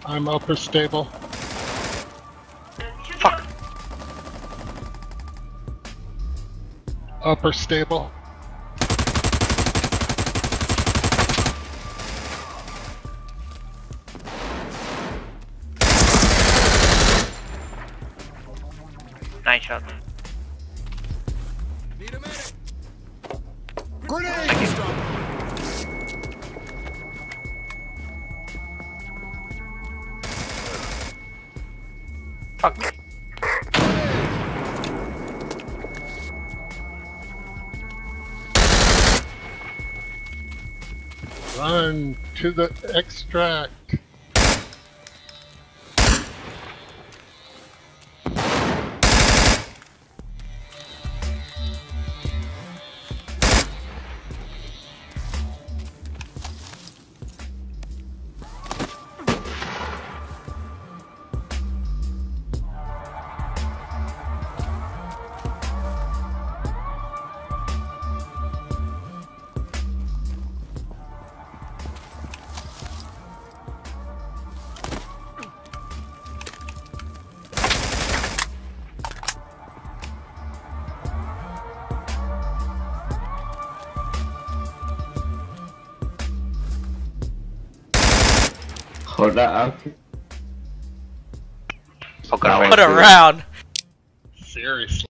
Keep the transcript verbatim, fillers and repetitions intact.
I'm upper stable. Fuck. Upper stable. Nice shot. Need a minute. Grenade! Fuck. Run to the extract. Hold up. Put around. Seriously.